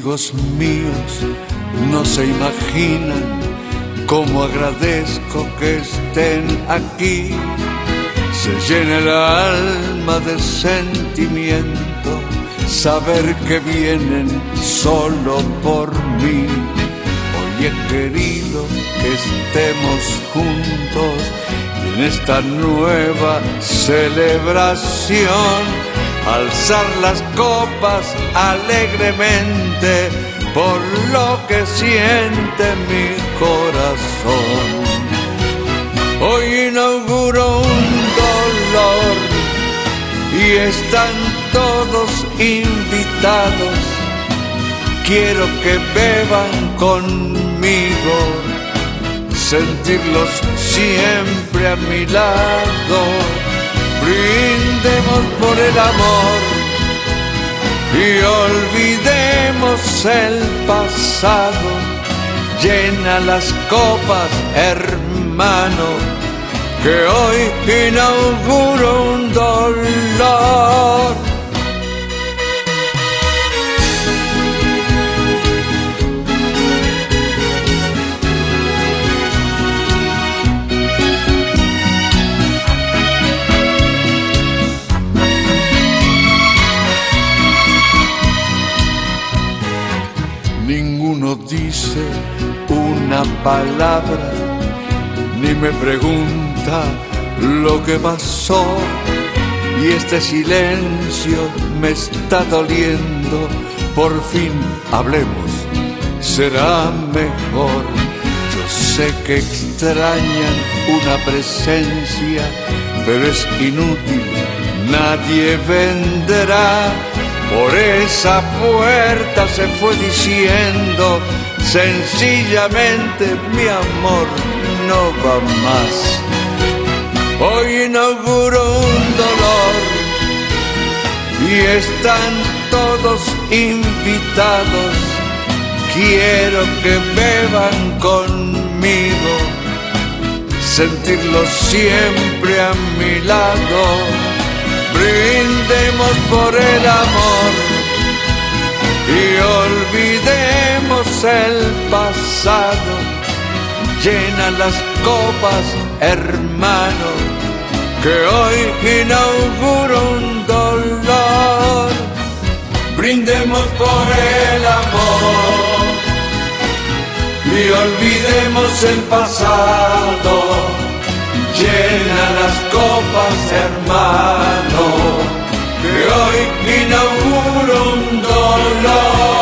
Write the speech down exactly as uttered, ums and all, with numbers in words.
amigos míos no se imaginan cómo agradezco que estén aquí. Se llena el alma de sentimiento saber que vienen solo por mí. Hoy he querido que estemos juntos y en esta nueva celebración alzar las copas alegremente por lo que siente mi corazón. Hoy inauguro un dolor y están todos invitados. Quiero que beban conmigo, sentirlos siempre a mi lado. Brindemos por el amor y olvidemos el pasado. Llena las copas, hermano, que hoy inauguro un dolor. Ninguno dice una palabra, ni me pregunta lo que pasó. Y este silencio me está doliendo. Por fin hablemos, será mejor. Yo sé que extrañan una presencia, pero es inútil, nadie vendrá. Por esa puerta se fue diciendo sencillamente mi amor no va más. Hoy inauguro un dolor y están todos invitados. Quiero que beban conmigo, sentirlos siempre a mi lado. Brindemos por el amor y olvidemos el pasado. Llena las copas, hermano, que hoy inauguro un dolor. Brindemos por el amor y olvidemos el pasado. Llena las copas, hermano, que hoy inauguro un dolor.